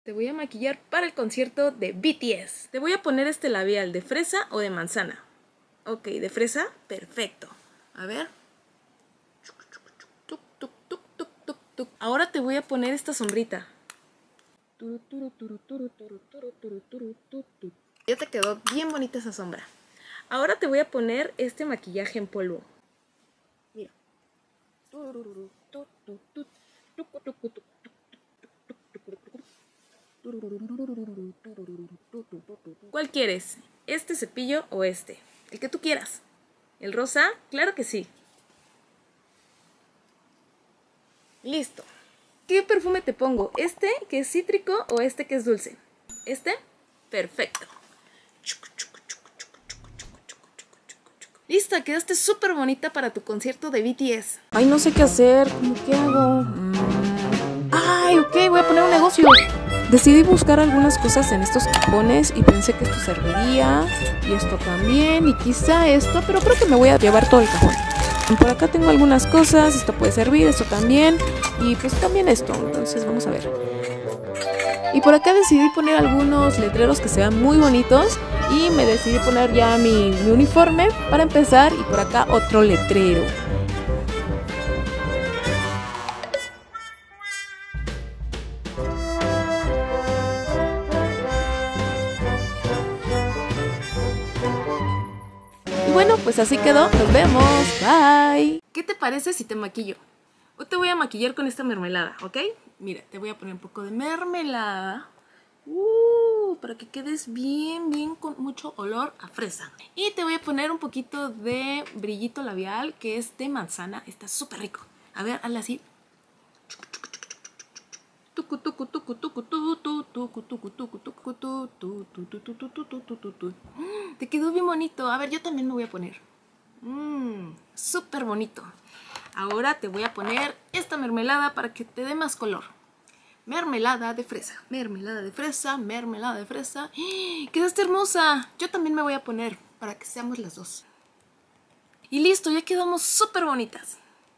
Te voy a maquillar para el concierto de BTS. Te voy a poner este labial de fresa o de manzana. Ok, de fresa, perfecto. A ver. Ahora te voy a poner esta sombrita. Ya te quedó bien bonita esa sombra. Ahora te voy a poner este maquillaje en polvo. Mira. ¿Cuál quieres? ¿Este cepillo o este? El que tú quieras. ¿El rosa? Claro que sí. Listo. ¿Qué perfume te pongo? ¿Este que es cítrico o este que es dulce? ¿Este? Perfecto. Listo, quedaste súper bonita para tu concierto de BTS. Ay, no sé qué hacer. ¿Cómo qué hago? Ay, ok, voy a poner un negocio. Decidí buscar algunas cosas en estos cajones y pensé que esto serviría y esto también y quizá esto, pero creo que me voy a llevar todo el cajón. Por acá tengo algunas cosas, esto puede servir, esto también y pues también esto, entonces vamos a ver. Y por acá decidí poner algunos letreros que se vean muy bonitos y me decidí poner ya mi uniforme para empezar y por acá otro letrero. Y bueno, pues así quedó. Nos vemos. Bye. ¿Qué te parece si te maquillo? Hoy te voy a maquillar con esta mermelada, ¿ok? Mira, te voy a poner un poco de mermelada. Para que quedes bien con mucho olor a fresa. Y te voy a poner un poquito de brillito labial que es de manzana. Está súper rico. A ver, hazle así. Te quedó bien bonito. A ver, yo también me voy a poner. Súper bonito. Ahora te voy a poner esta mermelada para que te dé más color. Mermelada de fresa, mermelada de fresa, mermelada de fresa. ¡Quedaste hermosa! Yo también me voy a poner para que seamos las dos. Y listo, ya quedamos súper bonitas.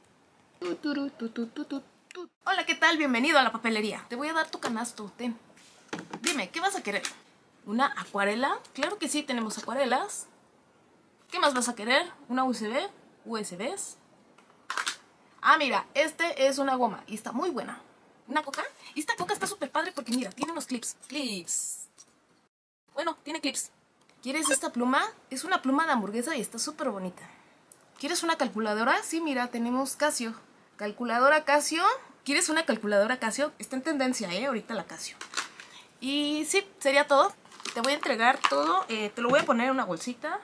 Hola, ¿qué tal? Bienvenido a la papelería. Te voy a dar tu canasto, ten. Dime, ¿qué vas a querer? ¿Una acuarela? Claro que sí, tenemos acuarelas. ¿Qué más vas a querer? ¿Una USB? ¿USBs? Ah, mira, este es una goma y está muy buena. ¿Una coca? Y esta coca está súper padre porque mira, tiene unos clips. Clips. Bueno, tiene clips. ¿Quieres esta pluma? Es una pluma de hamburguesa y está súper bonita. ¿Quieres una calculadora? Sí, mira, tenemos Casio. Calculadora Casio. ¿Quieres una calculadora Casio? Está en tendencia, ahorita la Casio. Y sí, sería todo. Te voy a entregar todo. Te lo voy a poner en una bolsita.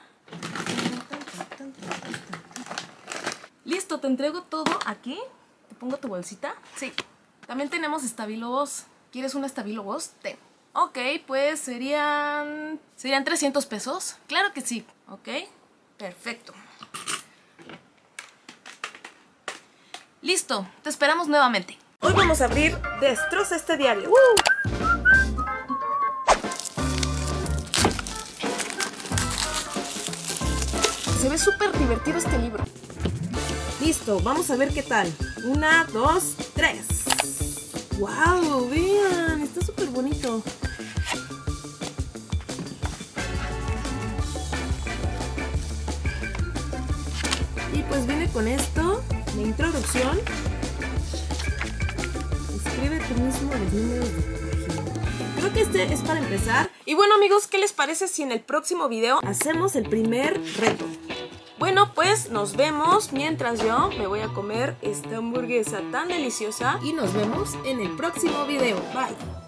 Listo, te entrego todo aquí. Te pongo tu bolsita. Sí. También tenemos Stabilo Boss. ¿Quieres un Stabilo Boss? Ten. Ok, pues serían 300 pesos. Claro que sí. Ok, perfecto. Listo, te esperamos nuevamente. Hoy vamos a abrir Destroza este diario. Se ve súper divertido este libro. Listo, vamos a ver qué tal. 1, 2, 3. ¡Wow! Vean, está súper bonito. Y pues viene con esto, la introducción. Escribe tú mismo los números de página. Creo que este es para empezar. Y bueno, amigos, ¿qué les parece si en el próximo video hacemos el primer reto? Bueno, pues nos vemos mientras yo me voy a comer esta hamburguesa tan deliciosa y nos vemos en el próximo video. Bye.